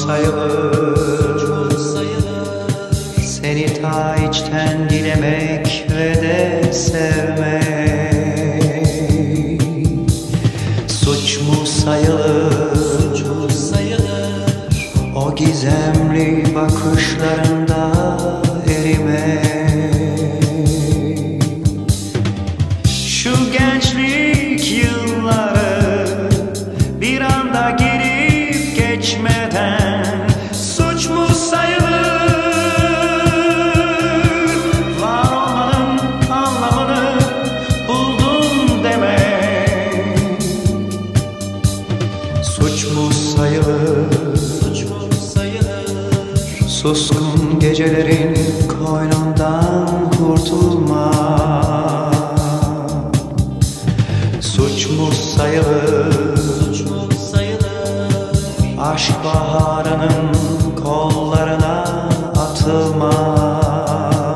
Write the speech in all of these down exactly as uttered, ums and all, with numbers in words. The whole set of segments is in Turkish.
sayılır, seni ta içten dilemek ve de sevmek. Suç mu sayılır, o gizemli bakışlarında erimek. Şu gençlik yılları bir anda gelip geçmeden suç mu sayılır? Var olmanın anlamını buldum demek. Suç mu sayılır? Suç mu sayılır? Suskun gecelerin koynundan kurtulmak. Suç mu sayılır? Suç mu sayılır? Aşk baharının kollarına atılmak.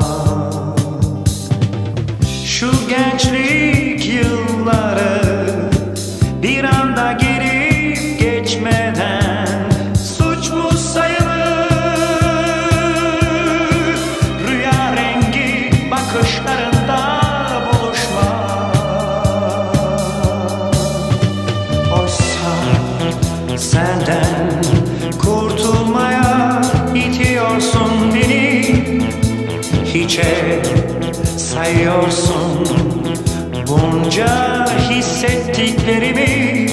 Şu gençlik yılları bir anda gelip geçmeden suç mu sayılır? Rüya rengi bakışlarında senden kurtulmaya itiyorsun beni, hiçe sayıyorsun bunca hissettiklerimi.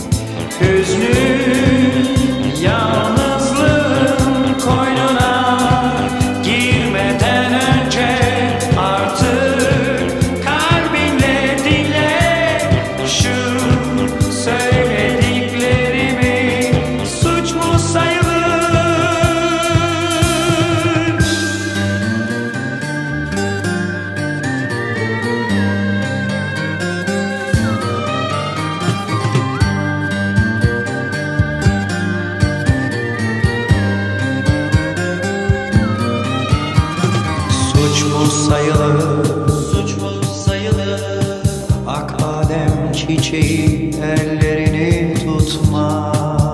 Hüznün, yalnızlığın koynuna girmeden önce artık kalbinle dinle şu söylediklerimi. Suç mu sayılır? Suç mu sayılır? Suç mu sayılır? Ak badem çiçeği ellerini tutma.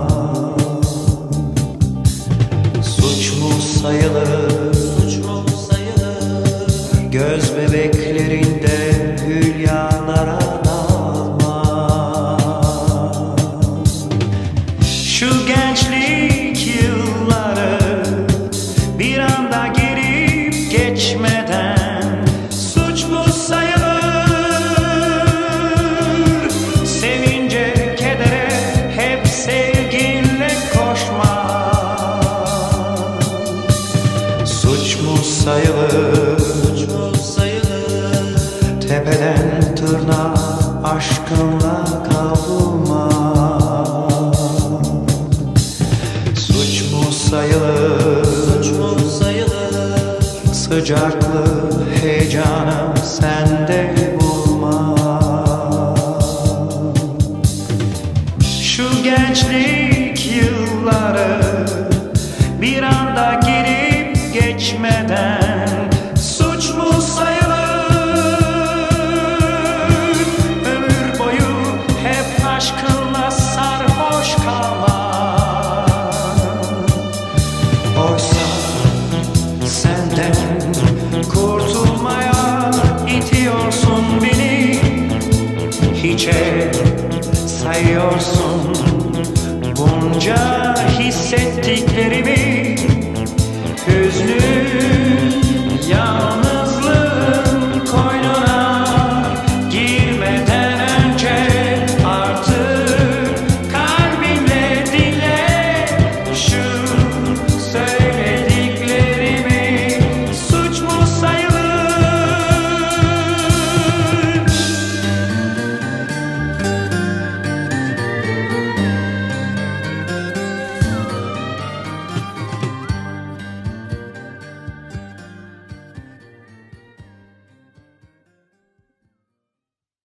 Suç mu sayılır? Suç mu sayılır? Göz bebeklerinde hülyalara dalma. Şu gençlik yılları bir anda gelip geçmeden suç mu sayılır? Sevince kedere hep sevginle koşma. Suç mu sayılır? Suç mu sayılır? Tepeden tırnağa aşkınla kavrulma. Suç mu sayılır? Suç mu sayılır? Sıcaklığı, heyecanı sende bulma. Şu gençlik yılları bir anda gelip geçmeden suç mu sayılır? Ömür boyu hep aşkınla sarhoş kalmak. Oysa senden kurtulmaya itiyorsun beni, hiçe sayıyorsun bunca